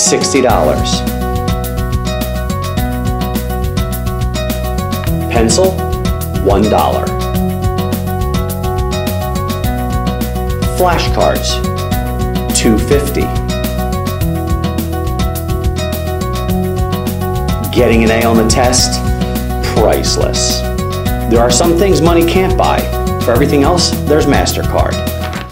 $60. Pencil, $1. Flashcards, $2.50. Getting an A on the test, priceless. There are some things money can't buy. For everything else, there's MasterCard.